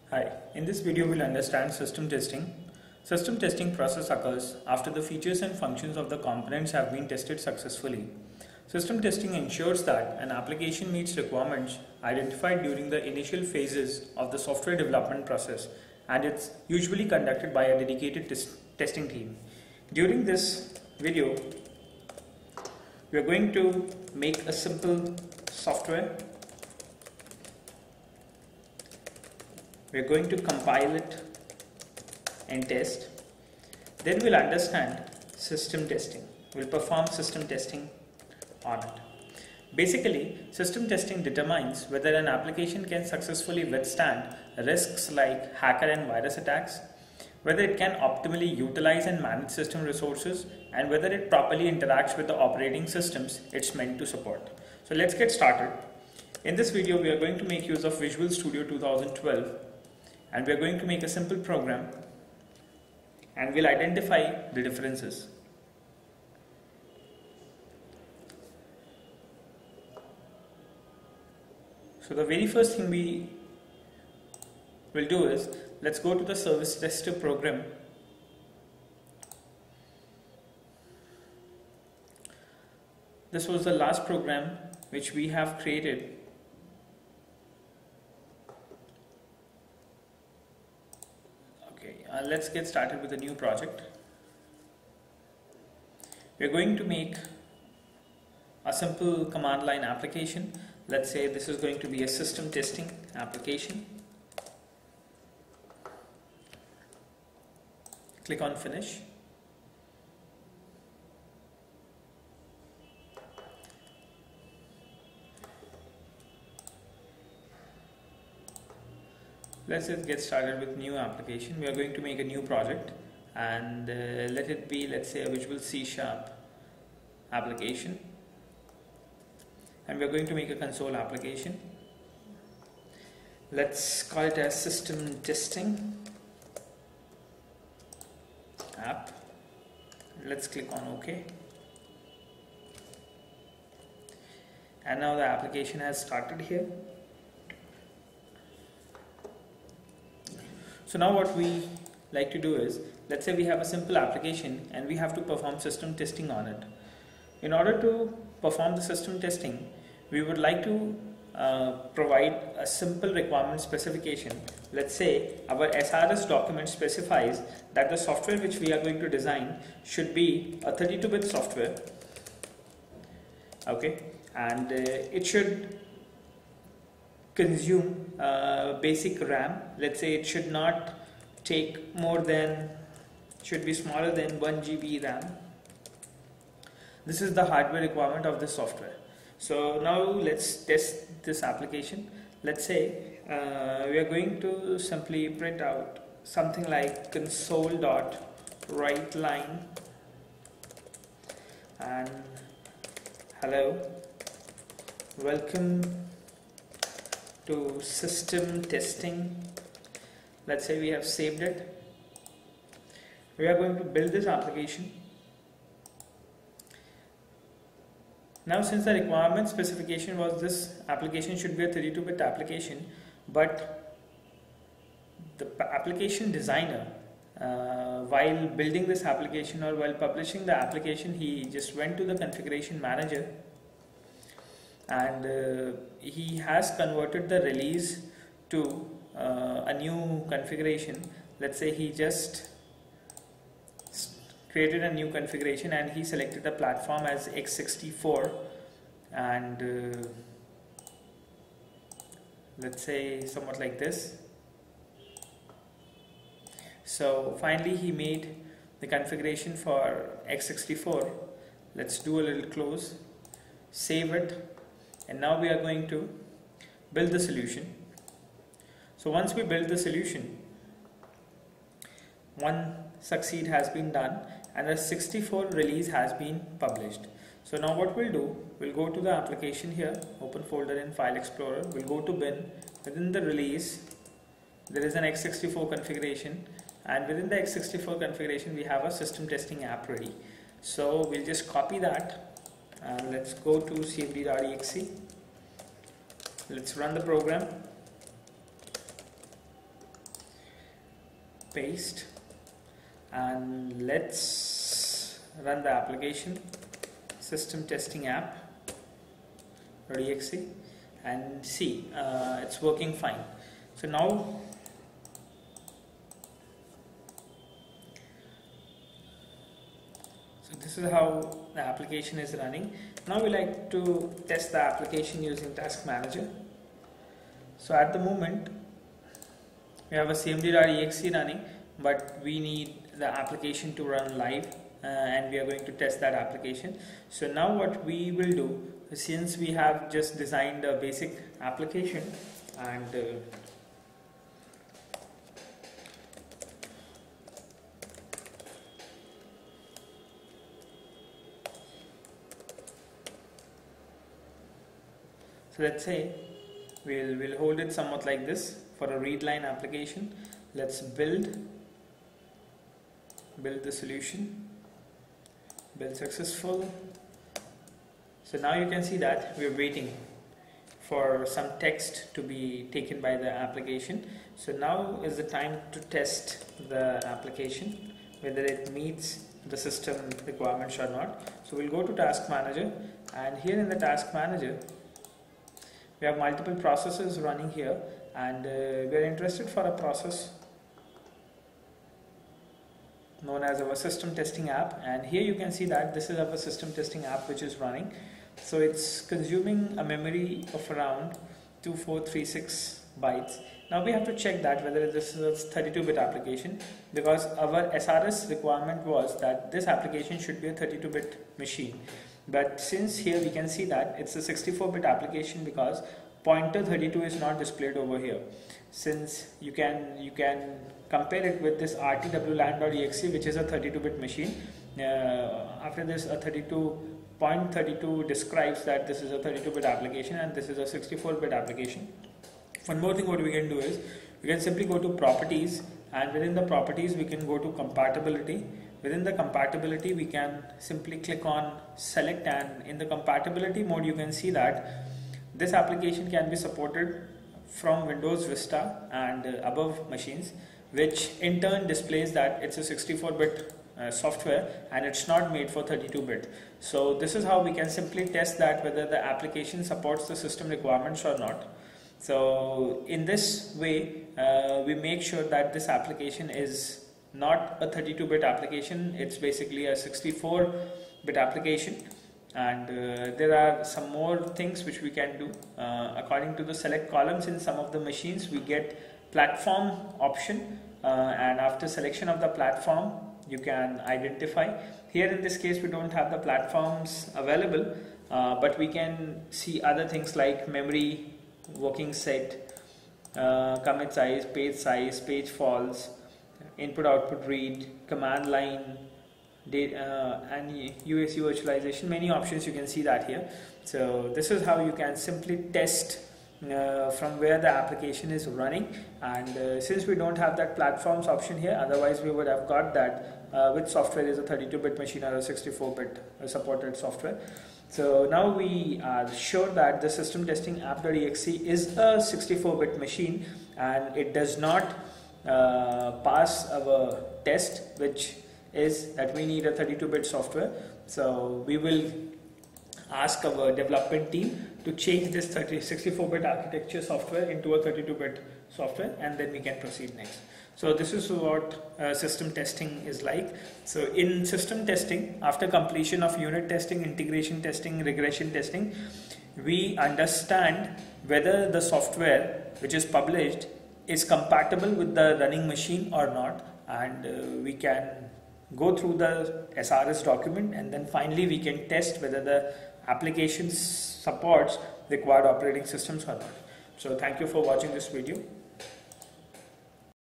Hi, in this video we'll understand system testing. System testing process occurs after the features and functions of the components have been tested successfully. System testing ensures that an application meets requirements identified during the initial phases of the software development process, and it's usually conducted by a dedicated testing team. During this video, we are going to make a simple software. We are going to compile it and test. Then we'll understand system testing. We'll perform system testing on it. Basically, system testing determines whether an application can successfully withstand risks like hacker and virus attacks, whether it can optimally utilize and manage system resources, and whether it properly interacts with the operating systems it's meant to support. So let's get started. In this video, we are going to make use of Visual Studio 2012, and we are going to make a simple program, and we'll identify the differences. So the very first thing we will do is, let's go to the service tester program. This was the last program which we have created. Let's get started with a new project. We're going to make a simple command line application. Let's say this is going to be a system testing application. Click on finish. Let's just get started with new application. We are going to make a new project, and let it be, let's say, a Visual C# application, and we are going to make a console application. Let's call it as system testing app. Let's click on OK, and now the application has started here. So now what we like to do is, let's say we have a simple application and we have to perform system testing on it. In order to perform the system testing, we would like to provide a simple requirement specification. Let's say our SRS document specifies that the software which we are going to design should be a 32-bit software, okay, and it should consume basic RAM. Let's say it should not take more than, should be smaller than 1 GB RAM. This is the hardware requirement of the software. So now let's test this application. Let's say we are going to simply print out something like console.writeLine and hello, welcome to system testing. Let's say we have saved it. We are going to build this application. Now, since the requirement specification was this application should be a 32-bit application, but the application designer, while building this application or while publishing the application, he just went to the configuration manager, and he has converted the release to a new configuration. Let's say he just created a new configuration and he selected the platform as x64, and let's say somewhat like this. So finally he made the configuration for x64. Let's do a little close, save it, and now we are going to build the solution. So once we build the solution, one succeed has been done and a 64 release has been published. So now what we'll do, we'll go to the application here, open folder in File Explorer, we'll go to bin. Within the release there is an x64 configuration, and within the x64 configuration we have a system testing app ready. So we'll just copy that and let's go to cmd.exe. Let's run the program. paste, and let's run the application system testing app.exe and see it's working fine. So now this is how the application is running. Now we like to test the application using Task Manager. So at the moment we have a cmd.exe running, but we need the application to run live and we are going to test that application. So now what we will do, since we have just designed a basic application and so let's say we'll hold it somewhat like this for a read line application. Let's build the solution, build successful. So now you can see that we're waiting for some text to be taken by the application. So now is the time to test the application, whether it meets the system requirements or not. So we'll go to Task Manager, and here in the Task Manager we have multiple processes running here, and we are interested for a process known as our system testing app. And here you can see that this is our system testing app which is running. So it's consuming a memory of around 2436 bytes. Now we have to check that whether this is a 32-bit application, because our SRS requirement was that this application should be a 32-bit machine. But since here we can see that it's a 64-bit application, because pointer 32 is not displayed over here. Since you can compare it with this rtwlan.exe, which is a 32-bit machine. After this, a 32.32 describes that this is a 32-bit application and this is a 64-bit application. One more thing what we can do is we can simply go to properties, and within the properties we can go to compatibility. Within the compatibility we can simply click on select, and in the compatibility mode you can see that this application can be supported from Windows Vista and above machines, which in turn displays that it's a 64-bit software and it's not made for 32-bit. So this is how we can simply test that whether the application supports the system requirements or not. So in this way we make sure that this application is not a 32-bit application, it's basically a 64-bit application. And there are some more things which we can do. According to the select columns in some of the machines we get platform option, and after selection of the platform you can identify. Here in this case we don't have the platforms available, but we can see other things like memory, working set, commit size, page false, input output read, command line, data, and UAC virtualization. Many options you can see that here. So this is how you can simply test from where the application is running. And since we don't have that platforms option here, otherwise we would have got that which software is a 32-bit machine or a 64-bit supported software. So now we are sure that the system testing app.exe is a 64-bit machine and it does not pass our test, which is that we need a 32-bit software. So we will ask our development team to change this 64-bit architecture software into a 32-bit software, and then we can proceed next. So this is what system testing is like. So in system testing, after completion of unit testing, integration testing, regression testing, we understand whether the software which is published is compatible with the running machine or not, and we can go through the SRS document, and then finally we can test whether the application supports required operating systems or not. So thank you for watching this video.